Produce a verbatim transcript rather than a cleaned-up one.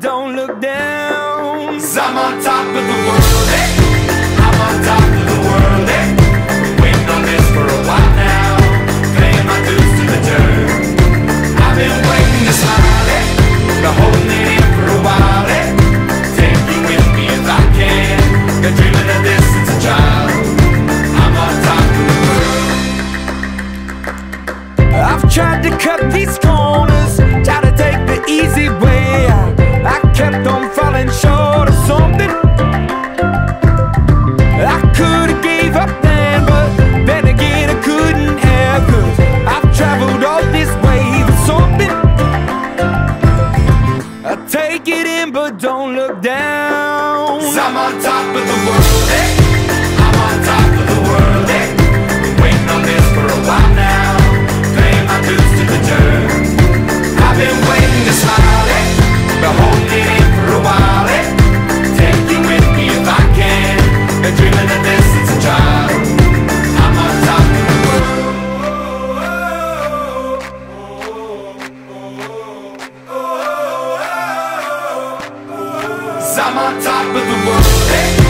don't look down. 'Cause I'm on top of the world, eh? I'm on top of the world, eh? Been waiting on this for a while now, paying my dues to the dirt. I've been waiting to smile, eh? Been holding it in for a while, eh? Take you with me if I can. Been dreaming of this since a child. I'm on top of the world. I've tried to cut these corners, try to take the easy way. I kept on falling short of something. I could've gave up then, but then again I couldn't have, 'cause I've traveled all this way for something. I take it in but don't look down. 'Cause I'm on top of the world, eh? I'm on top of the world, eh? Been waiting on this for a while now, paying my dues to the dirt. I've been waiting to smile, eh? Been holding it in for a while, eh? Take you with me if I can. Been dreaming of this since a child. I'm on top of the world. 'Cause I'm on top of the world, eh?